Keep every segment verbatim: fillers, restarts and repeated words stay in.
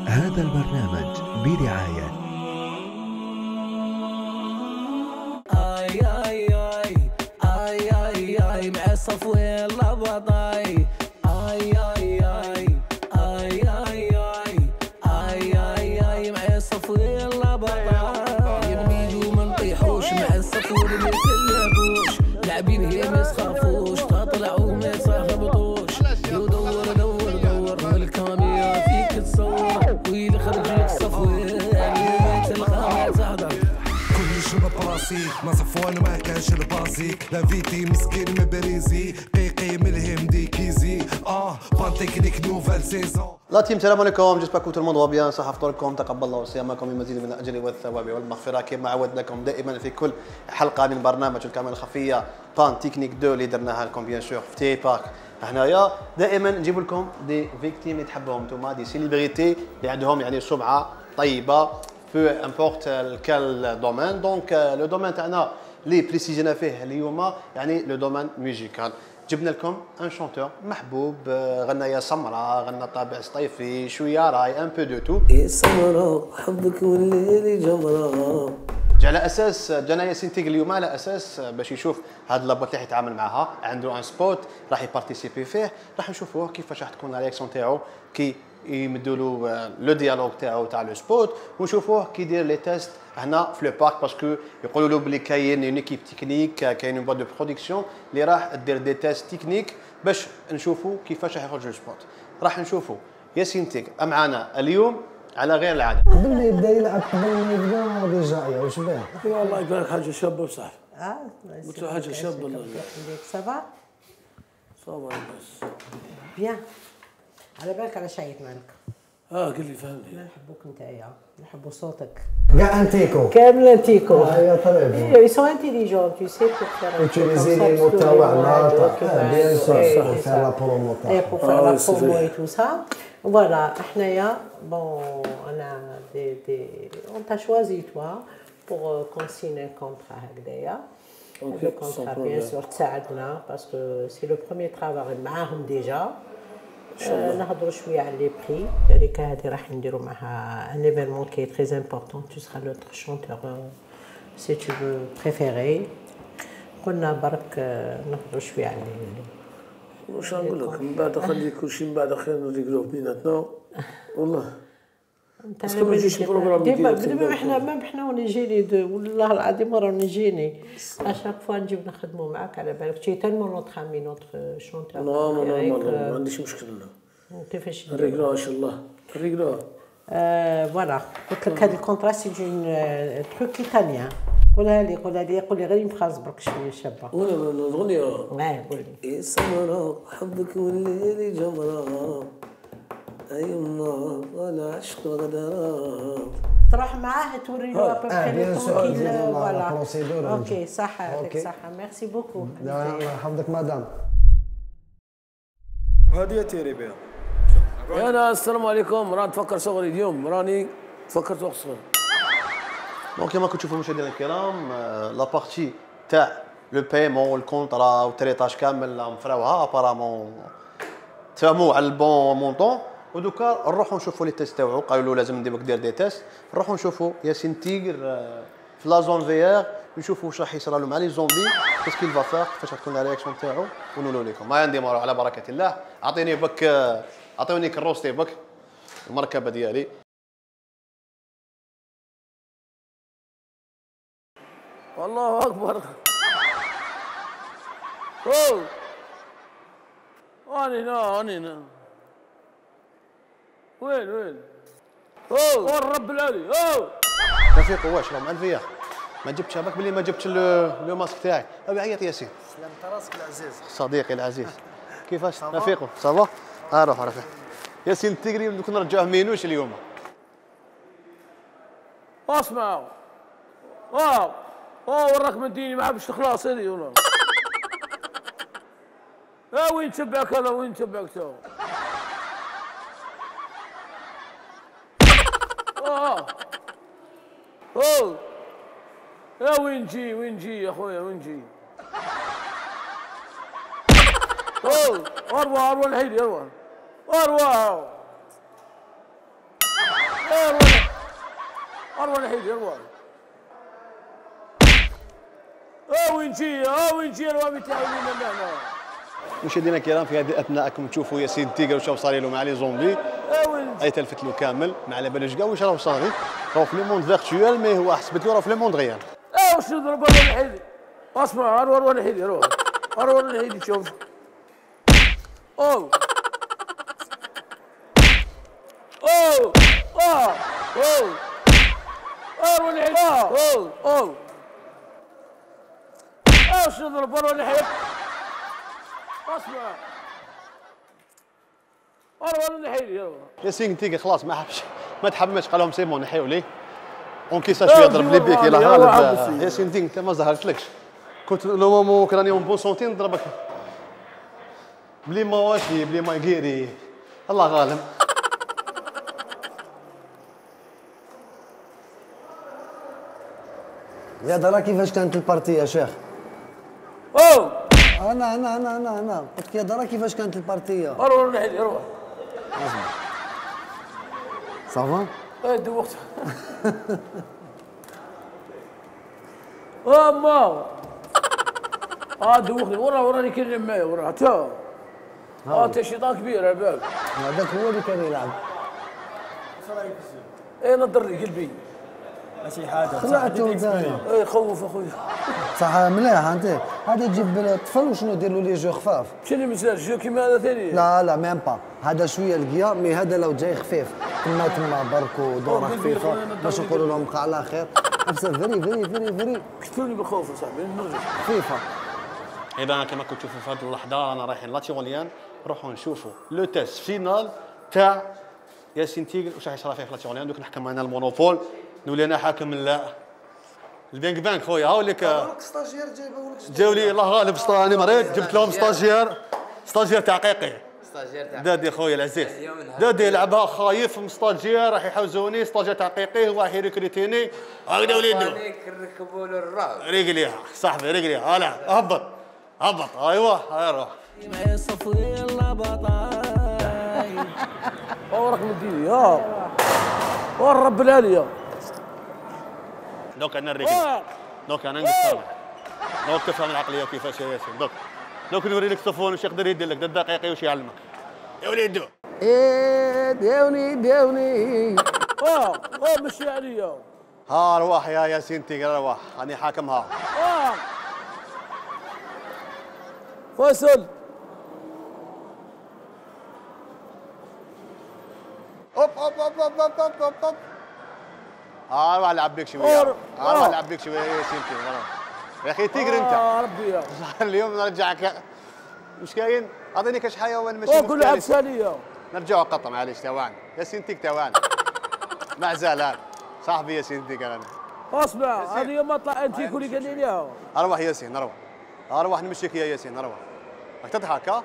هذا البرنامج برعاية آي آي آي آي آي آي مع صفوة اللبضاي آي آي آي آي آي آي آي آي آي مع صفوة اللبضاي يبني ما نطيحوش مع الصفوة اللي يتلعبوش لاعبين هي ما يسخافوش تطلعوا ما يتهبطوش يدور دور دور والكاميرا فيك تصور ويلي خرجيك صفوة اليوم تلقى ما تهدر براسي ما صفوان ما كانش البازي لا فيتي مسكين مبريزي قيقي ملهم دي كيزي اه بان تكنيك نوفال سيزون. لا تيم السلام عليكم جيسبر كنتم الموضوع بيان صح فطوركم تقبل الله صيامكم بمزيد من الاجر والثواب والمغفره كما عودناكم دائما في كل حلقه من برنامج الكاميرا الخفيه بان تكنيك دو اللي درناها لكم بيان سور في تي باك. هنايا دائما نجيب لكم دي فيكتيم اللي تحبهم انتم دي سيليبريتي اللي عندهم يعني سمعه طيبه peu importe quel domaine. Donc le domaine تاعنا اللي بريسيجينا فيه اليوم يعني لو دومين ميوزيكال. جبنا لكم ان شونتور محبوب غنايه سمراء غنى طابع صيفي شويه راي ان بو دو تو. يا سمراء حبك والليل جمراء. جا على اساس جانا ياسين تيغ اليوم على اساس باش يشوف هاد لابوت اللي يتعامل معها عنده ان سبوت راح يبارتيسيبي فيه راح نشوفوه كيفاش راح تكون لا رياكسيون تاعو كي يمدوا له لو ديالوج تاعو تاع لو سبوت ونشوفوه كي يدير لي تيست هنا في لو بارك باسكو يقولوا له بلي كاين اون ايكيب تكنيك كاين اون بواد دو برودكسيون اللي راح دير دي تيست تكنيك باش نشوفوا كيفاش راح يخرج لو سبوت. راح نشوفوا ياسين تيغ معنا اليوم على غير العاده. قبل ما يبدا يلعب قبل ما يبدا ديجا واش باه؟ والله يقول لك حاجه شابه بصح. اه قلت له حاجه شابه والله. سافا صافا بس بيان. على بالك على شيء مالك؟ اه قل لي فهمني. نحبوك نتايا نحبوا صوتك كاع انتيكو كامل انتيكو. ايوا طريب ils sont intelligents tu sais pour faire utiliser les mots تاعنا bien sûr pour faire la promo et pour faire la promo et tout ça. Voilà احنايا bon on a des des on t'a choisi toi pour qu'on signe un contrat هكذايا. le contrat bien sûr تساعدنا parce que c'est le premier travail معاهم déjà. نهضروا شويه على لي بري هذيك هذه راح نديروا معها ان ايفينمون كي تري امبورطون تو سرا نوتر شونتور سي تو فو بريفيري. قلنا برك نهضروا شويه على واش نقول لك من بعد خلي كلشي من بعد خير نريقلوه بيناتنا والله. باسكو ما يجيش بروغرام ديما ديما حنا ما حنا ونجيني والله العظيم راه نجيني اشاك فوا نجيب نخدموا معاك على بالك تي تالمون نوتر امي نوتر شونتور. لا لا لا ما عنديش مشكل لا. كيفاش نريقلوها ان شاء الله نريقلوها. فوالا قلت لك هذا الكونترا سي اون تروك ايطاليان. قولها لي قولها لي قول لي غير فراز برك شويه شابه. ولا الاغنيه اه قول لي. يا سمراء حبك والليل جمراء ايما ولا عشق غدراء. تروح معاه توري له ابوبري فوالا اوكي صح يعطيك صحه ميرسي بوكو. الله يحفظك مدام. هذه تيري بها. يا ناس السلام عليكم. راني تفكر صغري اليوم راني تفكرت وقت صغري. دونك كما كتشوفوا مشاهدينا الكرام لا بارتي تاع لو بايمون والكونطرا والتريطاج كامل مفراوها ابارامون تفهموا على البون مونطون. ودوكا نروحوا نشوفوا لي تيست تاعو قالوا له لازم نديرك دير دي تيست. نروحوا نشوفوا ياسين تيغر في لا زون في ار نشوفوا واش راح يصرى له مع لي زومبي كيس كيل فا فار كيفاش تكون لا رياكسيون تاعو ونقولوا لكم. ما عندي مرة على بركه الله. اعطيني بك اعطوني كروستي بك المركبه ديالي. الله اكبر. اوه اني هنا اني هنا وين وين؟ اوه وين الرب العلي؟ اوه رفيق واش راه مع الفيا ما جبتش هذاك بلي ما جبتش لو ماسك تاعي. ابي عيط ياسين. سلامت راسك العزيز. صديقي العزيز كيفاش رفيقو صافا؟ ها روح رفيق. ياسين التقري كنا نرجعوه مينوش اليوم. اسمع اه اه وراك مديني ما حبش الخلاص هذي والله. اه وين تبعك هذا وين تبعك تو؟ اه اوه يا وين جي وين جي يا خويا وين جي؟ اوه اروى اروى الحيدي اروى اروى اروح الحين اروح. اه وين جي اه وين جي الوامي تاعنا هنا. مشاهدينا الكرام، في هذه الاثناء تشوفوا ياسين تيغر وشاو صار له مع لي زومبي. اي تلفت له كامل ما على بالوش كاع واش راه صاري. راهو في لي موند فيرتوال مي هو حسبت له راه في لي موند ريال. اه واش نضرب اروح الحين. اسمع اروح اروح الحين اروح. اروح الحين شوف. اوه اوه اوه اوه اروح الحين اوه اوه اه واش نضرب اروح الحين. اسمع اروح الحين يلا. ياسين تيغر خلاص ما حبش ما تحمسش، قال لهم سي بون نحيو ليه. اونكيسا شويه ضرب لي بيك يلا غالب. ياسين تيغر انت ما ظهرتلكش، كنت لو مومون كراني اون بون سونتي نضربك بلي مواشي بلي مايغيري. الله غالب. زياد راه كيفاش كانت البارتي يا شيخ؟ اوه انا انا انا انا انا قلت لك يا درا كيفاش كانت البارتيه؟ اروح الحين اروح. صافا؟ ايه دوخت. اه ما اه دوخني ورا وراني كنلم معايا ورا تا اه تا شيطان كبير على بالك. هذاك هو اللي كان يلعب. ايه نضرني قلبي. ماشي حاجه خلعته نتايا. ايه خوف اخويا. صح مليح انت. هذا تجيب الطفل وشنو دير له لي جو خفاف. شنو مثال جو كيما هذا ثاني؟ لا لا ميم با، هذا شويه القيا مي هذا لو جاي خفيف تما تما برك ودوره خفيفه باش نقولوا لهم بقى على خير. نفسها فيري فيري فيري فيري قتلوني بالخوف يا صاحبي نرجع. خفيفه. اذا كما كنتوا تشوفوا في هذه اللحظه رانا رايحين لاتيغوليان نروحوا نشوفوا لو تيست فينال تاع ياسين تيغر واش راح يصرى فيه في لاتيغوليان. دوك نحكم معنا المونوبول نولي انا حاكم لا البانك بانك خويا. هاو لك ستاجير جايبه ولك جاو لي الله غالب سطاني مريض جبت لهم ستاجير ستاجير تعقيقي. ستاجير تاع دادي خويا العزيز دادي يلعبها خايف مستاجير راح يحوزوني ستاجير تعقيقي هو راح يريكريتيني. هكذا وليدو نركبوا له الرعب. رجليها صاحبي رجليها هلا هبط هبط ايوه هاي روح. معي صفوي يلا بطاي. اوراق مديني ها والرب العاليه. دوك انا الرجل دوك انا نقصر دوك تفهم العقليه كيفاش يا ياسين. دوك دوك نوري لك صفون واش يقدر يدير لك دقيقي واش يعلمك يا وليدو. ايه داوني داوني اه اه مشي عليا. ها ارواح يا ياسين تيغر ارواح راني حاكمها. اه فيصل اوب اوب اوب اوب اوب اوب اوب اوب. ها اروح العب بك شويه اروح العب بك شويه يا ياسين تيغر. يا اخي تيغر انت. اه ربي يا اليوم نرجعك مش كاين اعطيني كاش حيوان ماشي اه كل لعب ثانيه. نرجعوا قطه معليش توان ياسين تيك توان مع زلال صاحبي ياسين تيك انا. اسمع هذه يوم طلع انت كل قال لي ليها. اروح ياسين اروح اروح نمشيك يا ياسين اروح. راك تضحك ها.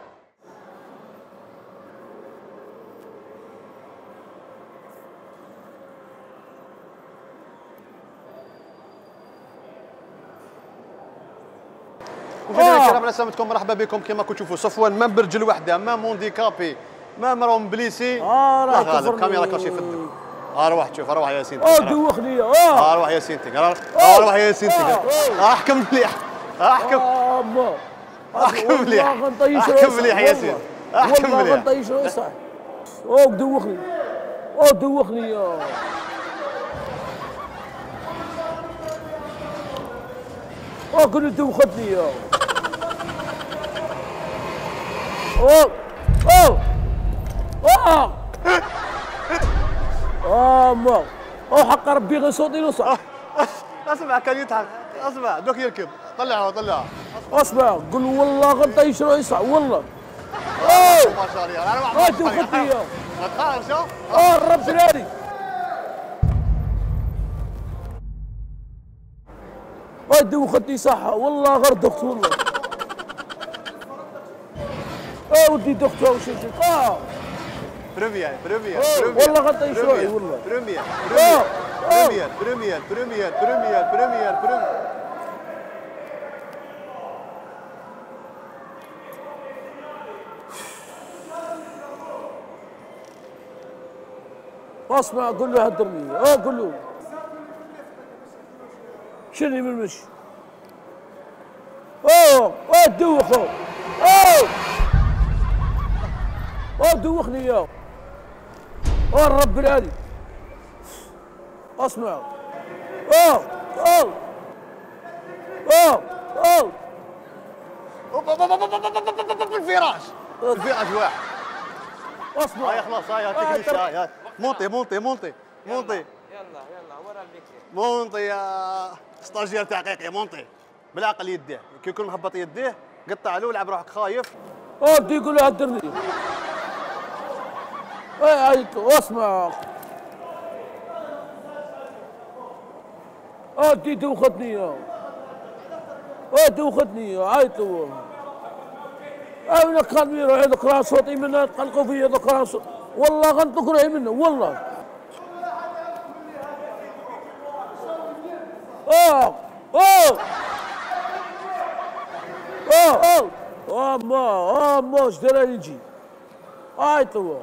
مشاهدينا الكرام سلامتكم مرحبا بكم. كما كنتوا تشوفوا صفوان ما برجل وحده ما مونديكابي ما مرا مبليسي. اه راه غالب كاميرا كلشي يفدم. اروح تشوف اروح ياسين اه دوخني اه اروح ياسين تيغ اروح ياسين تيغ احكم مليح احكم اه احكم مليح احكم مليح ياسين احكم مليح. والله غنطيش صح. اوه دوخني اوه دوخني يا اوه كنت دوختني يا اوه اوه اوه اه ما اوه حق ربي غير صوتي له صح. اسمع كان يضحك اسمع دوك يركب طلعه طلعه. اسمع قول والله غنطيش روحي صح والله. اوه ما شاء الله انا اه دوختني يا ما تخافش اه الرب العالي. اه دوختني صح والله غير دخت والله. اه ودي دخت وش اه بريمير بريمير والله غطيش روحي والله. بريمير بريمير بريمير بريمير بريمير بريمير بريمير بريمير. اسمع قول له هدرني اه قول له شني من المشي. اوه اوه دوخه. اوه اوه دوخني يا. اوه الرب العالي. اسمع. اوه اوه اوه اوه الفراش الفراش واحد. اسمع. هاي خلاص هاي تكنيك هاي هاي مونطي مونطي مونطي مونطي. يلا يلا ورا البيكسل. مونطي يا ستاجير تحقيق يا مونطي بالعقل يديه كي يكون مهبط يديه قطع له ولعب روحك خايف. اوه دي يقول له هدرني. اي عيط واسمع. اوه دي دوختني يا. اوه دوختني يا عيطوا. انا كان يروح يذكر صوتي منه تقلقوا فيا ذكر صوت والله غنطق روحي منه والله. اوه اوه اوه اوه اما اما ايش درى يجي عيطوا.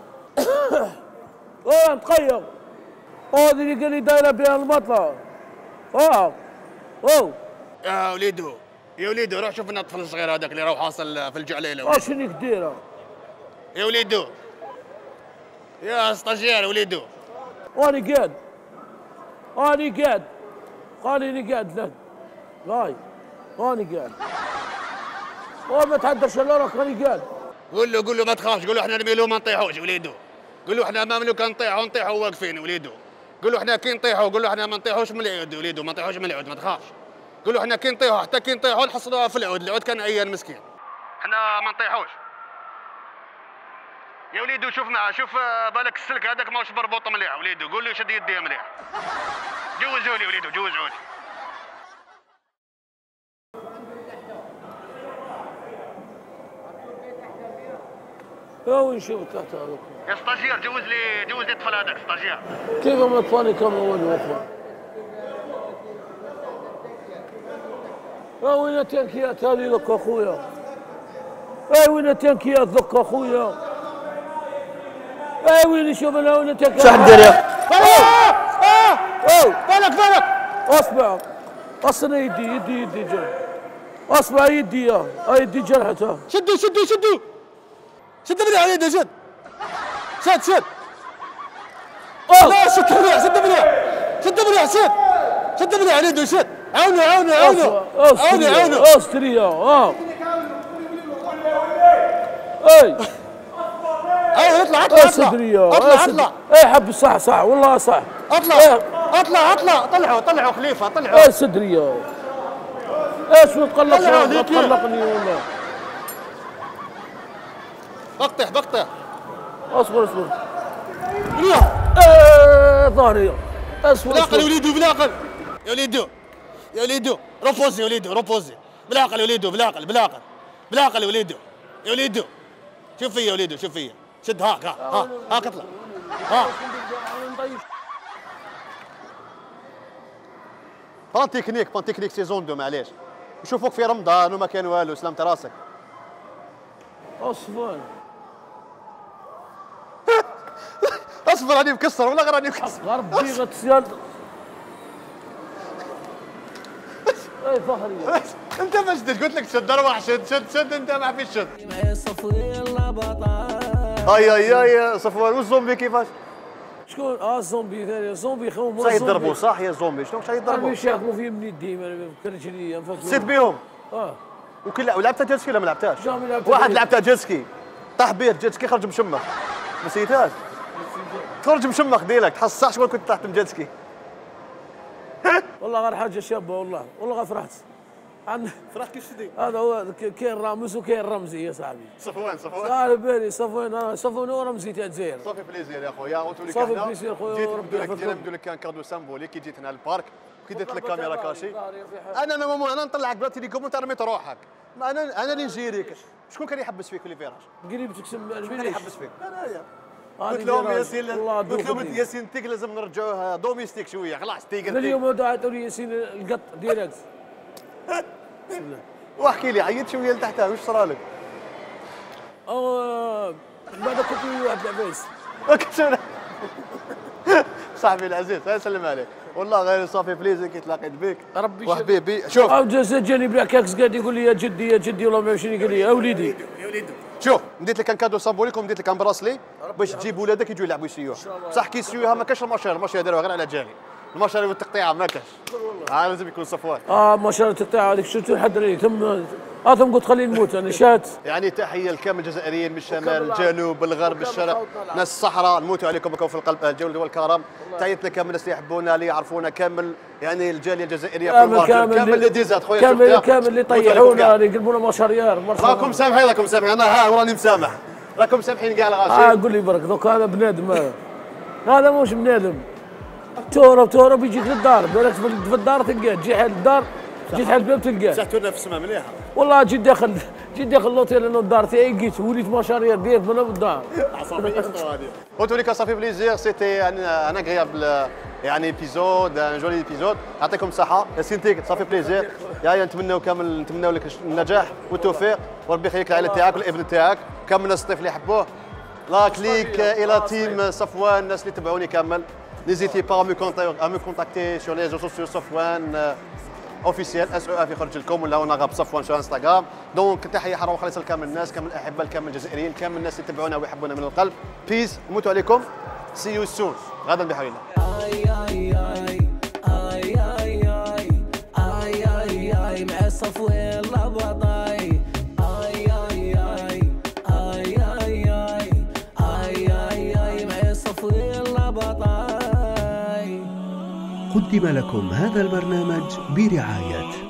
اوه مقيم. اوه اللي قال لي دايره بها المطلع. اوه اوه يا وليدو يا وليدو روح شوف لنا الطفل الصغير هذاك اللي راهو حاصل في الجعليله. اه شنيك دايره يا وليدو يا ستاجير وليدو. واني قاعد اني قاعد قال اني قاعد لك هاي اني قاعد. اوه ما تحدرش الا راك راني قاعد. قول له قول له ما تخافش قول له احنا نميلو ما نطيحوش وليدو. قول له احنا ما مملوك نطيحوا نطيحوا واقفين وليدو. قول له احنا كي نطيحوا قول له احنا ما نطيحوش من العود وليدو ما نطيحوش من العود ما تخافش. قول له احنا كي نطيحوا حتى كي نطيحوا نحصلوها في العود العود كان عيان مسكين. احنا ما نطيحوش. يا وليدو شوف معاه شوف بالك السلك هذاك ماهوش مربوط مليح وليدو قول له شد يديه مليح. جوزوا لي وليدو جوزوا لي. يا وين شوف تحت هذاك يا ستاجير جوز لي جوز لي الطفل هذاك ستاجير. كيف ما اطفالي كانوا وين اخوان. يا وين التنكيات هذه لك اخويا. اي وين التنكيات ذك اخويا. اي وين شوف انا وين التنكيات. شو حندير يا؟ بالك بالك اسمع اصلا يدي يدي يدي جرح. اسمع يدي يا يدي جرحته. شدوا شدوا شدوا شد مليح على يده شد شد شد. لا شد مليح شد مليح شد مليح شد شد مليح على يده شد. عاونوا عاونوا عاونوا عاونوا عاونوا استريا اه اي اي اطلع اطلع استريا اطلع اطلع اي حب صح صح والله صح. اطلع اطلع اطلع طلعوا طلعوا خليفه طلعوا. اي صدري ايش تقلقني تقلقني والله. بقطع بقطع اصبر اصبر. يا ايه ظهري اصبر بالعقل يا وليدو بالعقل يا وليدو يا وليدو روبوزي يا وليدو روبوزي بالعقل يا وليدو بالعقل بالعقل بالعقل يا وليدو يا وليدو شوف فيا يا وليدو شوف فيا شد هاك ها ها هاك اطلع ها. بان تكنيك بان تكنيك سيزون دو معليش يشوفوك في رمضان وما كان والو سلامت راسك. اصبر اصبر راني مكسر ولا راني مكسر. غربي غتسيال. اي ظهري انت ما شدت قلت لك شد ارواح شد شد شد انت ما فيش شد. هاي هاي هاي صفوان والزومبي كيفاش؟ شكون؟ اه الزومبي ثاني زومبي خوم شا يضربوا صح يا زومبي شنو شا يضربوا؟ انا يحكموا في مني ديما ما فكرتش لي سيت بيهم اه وكل ولعبتها جيتسكي ولا ما لعبتهاش؟ جامي لعبتها واحد لعبتها جيتسكي طاح بيه جيتسكي خرج مشمخ نسيتهاش؟ تخرج مشمخ ديلك تحس صح شغل كنت تحت جيتسكي. والله غير حاجه شابه والله والله غير فرحت. عن فرحت كيف شدي؟ هذا هو كاين راموس وكاين رمزي يا صاحبي. صفوان صفوان على بالي صفوان صفوان ورمزي تاع الجزائر. صافي بليزير يا خويا وتولي صافي بليزير خويا جيت وربي نبدو لك نبدو لك كان كادو سامبولي كي جيت هنا للبارك كي درت لك كاميرا كاشي. انا انا ماما انا نطلعك بلا تيليكوم وانت رميت روحك. ما انا انا اللي نجيريك. شكون كان يحبس فيك في ليفيراج؟ قريبتك سمع شكون كان يحبس فيك؟ انايا. قلت قلت لهم ياسين قلت لهم ياسين تيك لازم نرجعوها دوميستيك شويه خلاص تيك اليوم دعيتوا لي ياسين القط ديريكت. بسم الله. واحكي لي عيط شويه لتحتها واش صرا لك؟ اه بعد كنت واحد العباس. صاحبي العزيز الله يسلم عليك والله غير صافي بليزي كي تلاقيت بك ربي وحبيبي شوف عاود جا جاني بالعكاكس قاعد يقول لي يا جدي يا جدي والله ما يمشيني قال لي يا وليدي شوف نديت لك كادو صابوليكم نديت لك ان براسلي باش تجيب ولادك يجوا يلعبوا يسيوها بصح كي يسيوها ما كاش المشاريع المشاريع داروها غير على جالي المشاريع والتقطيعه ما كاش ها لازم يكون صفوان اه ما شاء الله تقطع هذيك شفتوا حد ثم اه ثم قلت خليني نموت انا شات يعني تحيه لكامل الجزائريين من الشمال الجنوب الغرب الشرق ناس الصحراء نموتوا عليكم راكم في القلب الجول والكرم تحياتنا كامل الناس اللي يحبونا اللي يعرفونا كامل يعني الجاليه الجزائريه في كامل المارشل كامل كامل اللي ديزات خويا كامل كامل اللي طيحونا اللي يقلبونا مشاريار راكم سامحين راكم سامحين انا ها وراني مسامح راكم سامحين كاع الغاشي اه قول لي برك دوك هذا بنادم هذا مش بنادم تورب تورب يجيك للدار بالك في الدار تلقاه تجي حال الدار جيت حال الباب تلقاه ساعتونا في السماء مليحه والله جيت داخل جيت داخل لوطيل انا الدار تاعي لقيت وليت مشاريع ديال من الدار قلت لك صافي بليزير سيتي ان اغريابل يعني ايبيزود ان جولي ايبيزود يعطيكم الصحه ياسين تيك صافي بليزير يا نتمناو كامل نتمناو لك النجاح والتوفيق وربي يخليك العائله تاعك والابن تاعك كامل الناس الطيف اللي يحبوه لا كليك الى تيم صفوان الناس اللي تبعوني كامل نيزيتي با ا مو كونتاكتي سور لي ريزو سوسيو صفوان اوفيسيال اس او اف يخرج لكم ولا انا غاب صفوان سو انستغرام دونك تحيه حاره وخالصه لكامل الناس كامل الاحبه لكامل الجزائريين كامل الناس اللي يتبعونا ويحبونا من القلب بيس نموتوا عليكم سي يو سون غدا بحول الله اي اي اي اي اي اي اي اي مع صفوان لبضاي اي اي اي اي اي اي اي اي مع صفوان لبضاي. قدم لكم هذا البرنامج برعاية